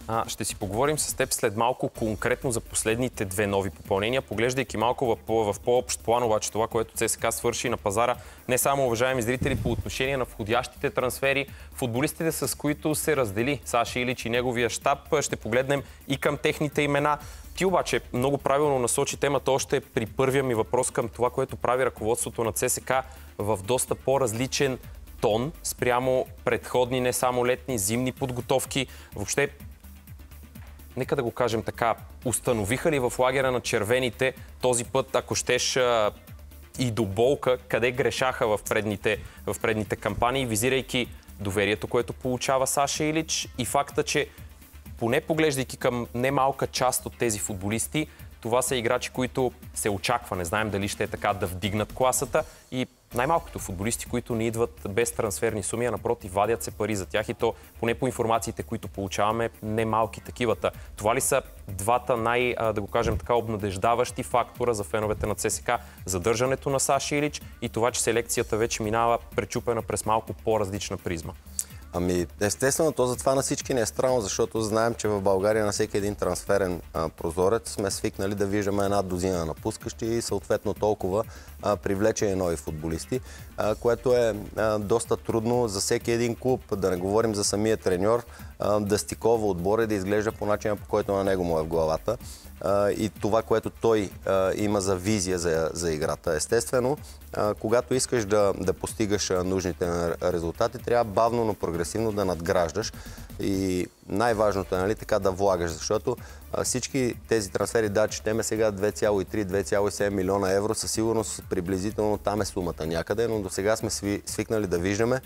Ще си поговорим с теб след малко конкретно за последните две нови попълнения, поглеждайки малко в по-общ план, обаче това, което ЦСКА свърши на пазара, не само, уважаеми зрители, по отношение на входящите трансфери, футболистите, с които се раздели Саша Илич и неговия щаб, ще погледнем и към техните имена. Ти обаче много правилно насочи темата още при първия ми въпрос към това, което прави ръководството на ЦСКА в доста по-различен тон спрямо предходни, не само летни, зимни подготовки. Въобще, нека да го кажем така, установиха ли в лагера на червените този път, ако щеш и до болка, къде грешаха в предните кампании, визирайки доверието, което получава Саша Илич и факта, че поне поглеждайки към немалка част от тези футболисти, това са играчи, които се очаква, не знаем дали ще е така, да вдигнат класата и най-малкото футболисти, които не идват без трансферни суми, а напротив, вадят се пари за тях и то, поне по информациите, които получаваме, немалки такивата. Това ли са двата да го кажем така, обнадеждаващи фактора за феновете на ЦСКА? Задържането на Саша Илич и това, че селекцията вече минава пречупена през малко по-различна призма? Ами, естествено, то затова на всички не е странно, защото знаем, че в България на всеки един трансферен прозорец сме свикнали да виждаме една дозина напускащи и съответно толкова привлечени нови футболисти, което е доста трудно за всеки един клуб, да не говорим за самия треньор, да стикова отбора и да изглежда по начина, по който на него му е в главата. И това, което той има за визия за играта. Естествено, когато искаш да постигаш нужните резултати, трябва бавно, но прогресивно да надграждаш. И най-важното е, нали, така да влагаш, защото всички тези трансфери, да, четеме сега 2,3-2,7 милиона евро, със сигурност приблизително там е сумата някъде, но до сега сме свикнали да виждаме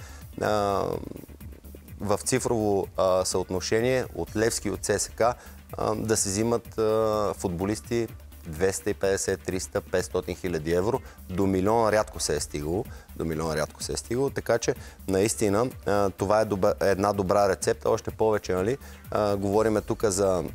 в цифрово съотношение от Левски и от ЦСКА да се взимат футболисти 250, 300, 500 хиляди евро. До милион рядко се е стигало. Така че наистина това е една добра рецепта. Още повече, нали, говориме тук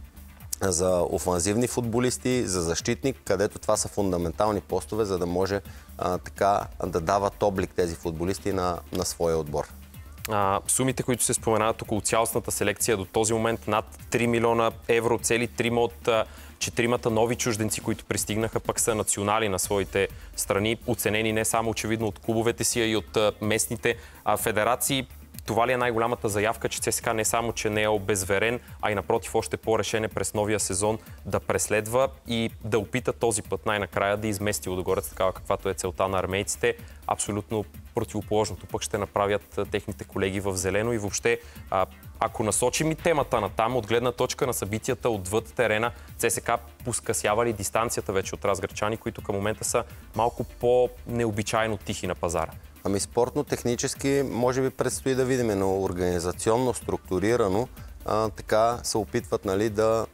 за офанзивни футболисти, за защитник, където това са фундаментални постове, за да може така да дават облик тези футболисти на своя отбор. Сумите, които се споменават около цялостната селекция до този момент, над 3 милиона евро, цели трима от четиримата нови чужденци, които пристигнаха, пък са национали на своите страни, оценени не само очевидно от клубовете си, а и от местните федерации. Това ли е най-голямата заявка, че ЦСКА не само, че не е обезверен, а и напротив още по-решен е през новия сезон да преследва и да опита този път най-накрая да измести Лудогорец, такава каквато е целта на армейците. Абсолютно противоположното пък ще направят техните колеги в зелено и въобще, ако насочим и темата на там, от гледна точка на събитията отвъд терена, ЦСКА поскъсява ли дистанцията вече от разграчани, които към момента са малко по-необичайно тихи на пазара? Ами спортно-технически може би предстои да видим, но организационно, структурирано така се опитват, нали,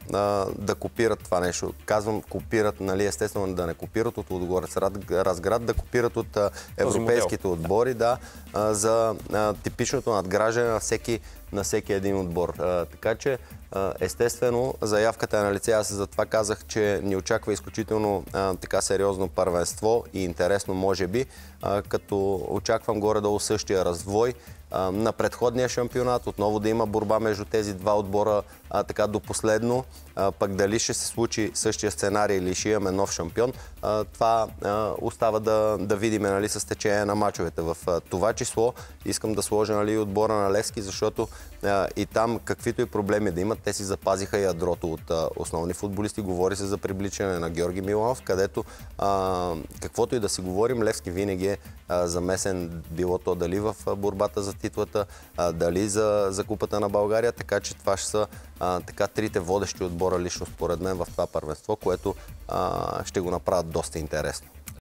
да копират това нещо. Казвам копират, нали, естествено да не копират от Лудогорец Разград, да копират от европейските отбори, да, за типичното надграждане на всеки един отбор. Така че естествено, заявката е на лице. Аз затова казах, че ни очаква изключително така сериозно първенство и интересно, може би, като очаквам горе-долу същия развой на предходния шампионат. Отново да има борба между тези два отбора така до последно. Пък дали ще се случи същия сценарий или ще имаме нов шампион, това остава да видим, нали, с течение на мачовете. В това число искам да сложа, нали, отбора на Левски, защото и там каквито и проблеми да имат, те си запазиха ядрото от основни футболисти. Говори се за привличане на Георги Миланов, където каквото и да си говорим, Левски винаги е замесен, било то дали в борбата за титлата, дали за Купата на България, така че това ще са така трите водещи отбора лично според мен в това първенство, което ще го направят доста интересно.